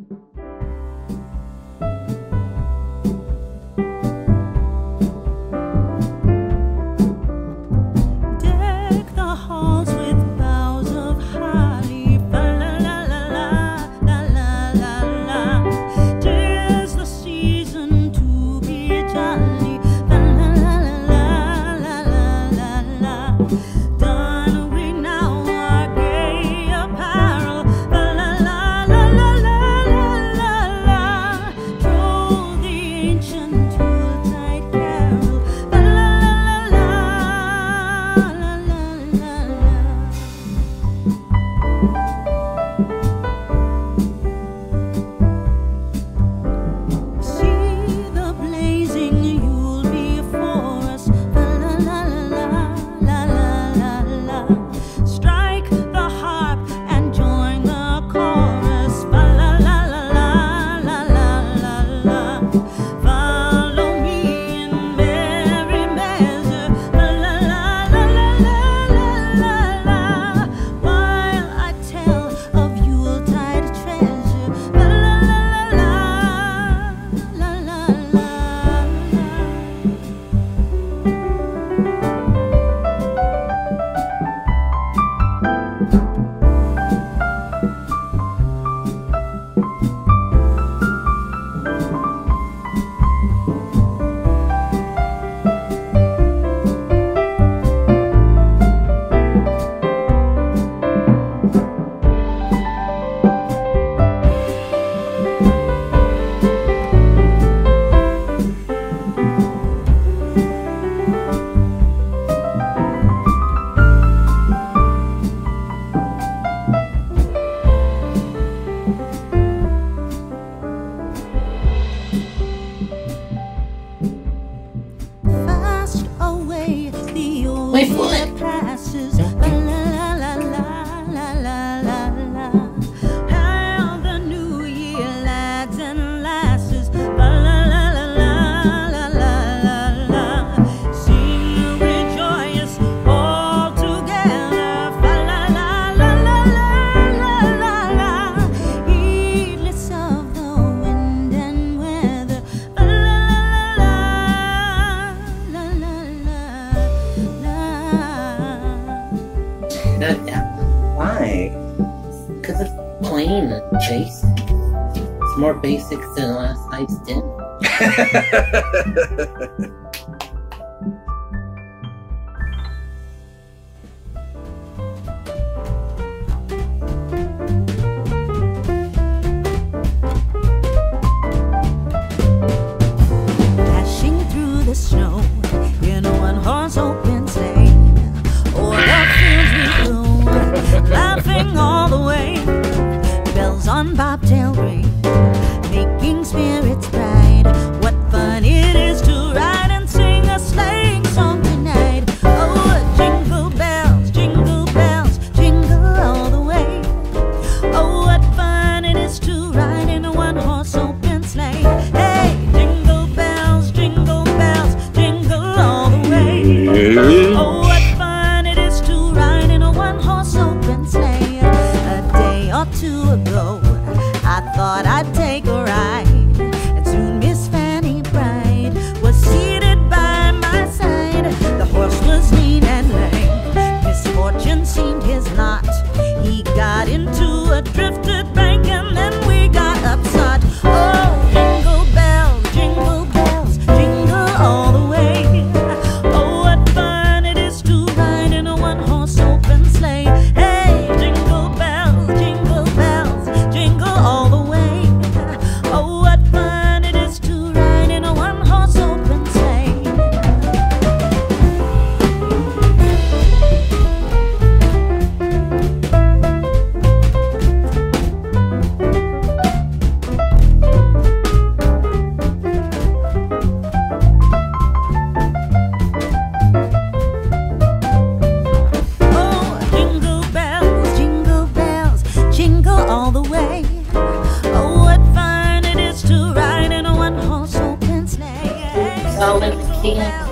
My foot. How the new year lads and lasses, sing rejoice all together, heedless of the wind and weather, Why? Because it's plain, Chase. It's more basic than last night's dinner. Dashing through the snow in a one-horse open sleigh, laughing all the way, bells on bobtail ring, making spirits bright. What fun it is to ride and sing a sleighing song tonight. Oh, jingle bells, jingle all the way. Oh, what fun it is to ride in a one-horse open sleigh. Hey, jingle bells, jingle all the way. Oh, what fun it is to ride in a one-horse open sleigh. A day or two ago, I thought I'd take a ride, and soon Miss Fanny Bright was seated by my side. The horse was lean and lame, misfortune seemed his lot. He got into a drifted bank and then we got upset. Oh, jingle bells, jingle all the way. Oh, what fun it is to ride in a one-horse open sleigh. Hey, jingle bells, jingle all the way. Oh, what fun it is to ride in a one-horse open sleigh. Oh, jingle bells, jingle all the way. Oh, what fun it is to ride in a one-horse open sleigh. Solomon King.